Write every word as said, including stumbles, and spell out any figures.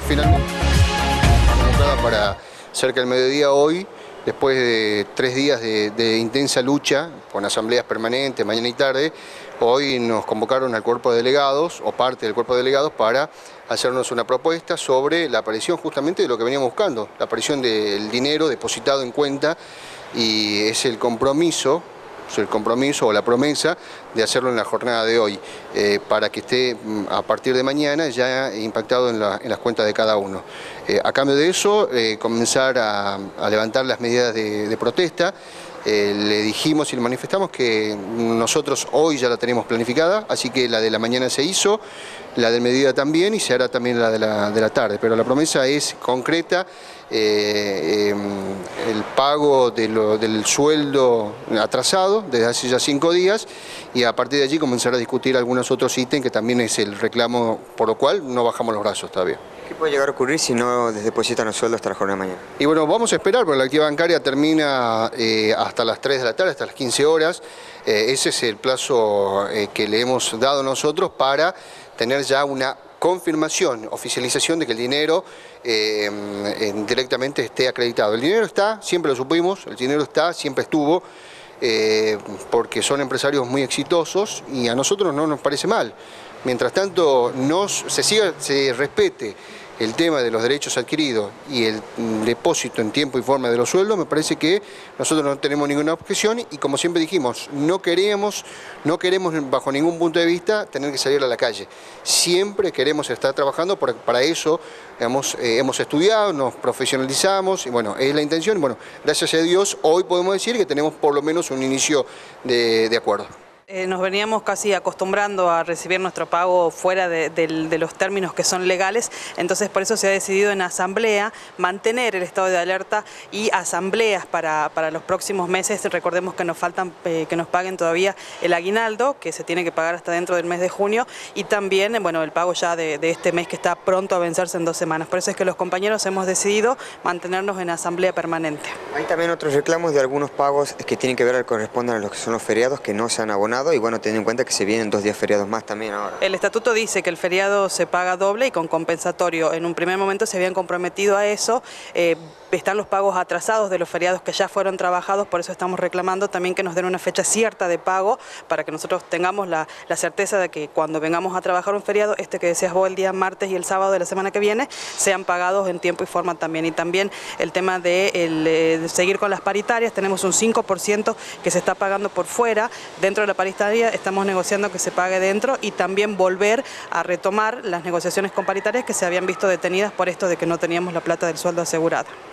finalmente convocada para cerca del mediodía hoy, después de tres días de, de intensa lucha con asambleas permanentes, mañana y tarde. Hoy nos convocaron al cuerpo de delegados, o parte del cuerpo de delegados, para hacernos una propuesta sobre la aparición justamente de lo que veníamos buscando, la aparición del dinero depositado en cuenta, y es el compromiso, es el compromiso o la promesa de hacerlo en la jornada de hoy, eh, para que esté a partir de mañana ya impactado en, la, en las cuentas de cada uno. Eh, a cambio de eso, eh, comenzar a, a levantar las medidas de, de protesta. Eh, le dijimos y le manifestamos que nosotros hoy ya la tenemos planificada, así que la de la mañana se hizo, la del mediodía también, y se hará también la de la, de la tarde, pero la promesa es concreta. Eh, eh, el pago de lo, del sueldo atrasado desde hace ya cinco días, y a partir de allí comenzar a discutir algunos otros ítems que también es el reclamo, por lo cual no bajamos los brazos todavía. ¿Qué puede llegar a ocurrir si no depositan los sueldos hasta la jornada de mañana? Y bueno, vamos a esperar, porque la actividad bancaria termina eh, hasta las tres de la tarde, hasta las quince horas. Eh, ese es el plazo eh, que le hemos dado nosotros para tener ya una confirmación, oficialización de que el dinero eh, eh, directamente esté acreditado. El dinero está, siempre lo supimos, el dinero está, siempre estuvo, eh, porque son empresarios muy exitosos y a nosotros no nos parece mal. Mientras tanto nos, se, siga, se respete el tema de los derechos adquiridos y el depósito en tiempo y forma de los sueldos, me parece que nosotros no tenemos ninguna objeción, y como siempre dijimos, no queremos, no queremos bajo ningún punto de vista tener que salir a la calle. Siempre queremos estar trabajando, para, para eso hemos, eh, hemos estudiado, nos profesionalizamos, y bueno, es la intención. Y bueno, gracias a Dios hoy podemos decir que tenemos por lo menos un inicio de, de acuerdo. Eh, nos veníamos casi acostumbrando a recibir nuestro pago fuera de, de, de los términos que son legales, entonces por eso se ha decidido en asamblea mantener el estado de alerta y asambleas para, para los próximos meses. Recordemos que nos faltan eh, que nos paguen todavía el aguinaldo, que se tiene que pagar hasta dentro del mes de junio, y también bueno, el pago ya de, de este mes, que está pronto a vencerse en dos semanas. Por eso es que los compañeros hemos decidido mantenernos en asamblea permanente. Hay también otros reclamos de algunos pagos que tienen que ver, corresponden a los que son los feriados, que no se han abonado. Y bueno, teniendo en cuenta que se vienen dos días feriados más también ahora. El estatuto dice que el feriado se paga doble y con compensatorio. En un primer momento se habían comprometido a eso. Eh, están los pagos atrasados de los feriados que ya fueron trabajados, por eso estamos reclamando también que nos den una fecha cierta de pago, para que nosotros tengamos la, la certeza de que cuando vengamos a trabajar un feriado, este que decías vos, el día martes y el sábado de la semana que viene, sean pagados en tiempo y forma también. Y también el tema de, el, de seguir con las paritarias, tenemos un cinco por ciento que se está pagando por fuera. Dentro de la paritaria estamos negociando que se pague dentro, y también volver a retomar las negociaciones con paritarias que se habían visto detenidas por esto de que no teníamos la plata del sueldo asegurada.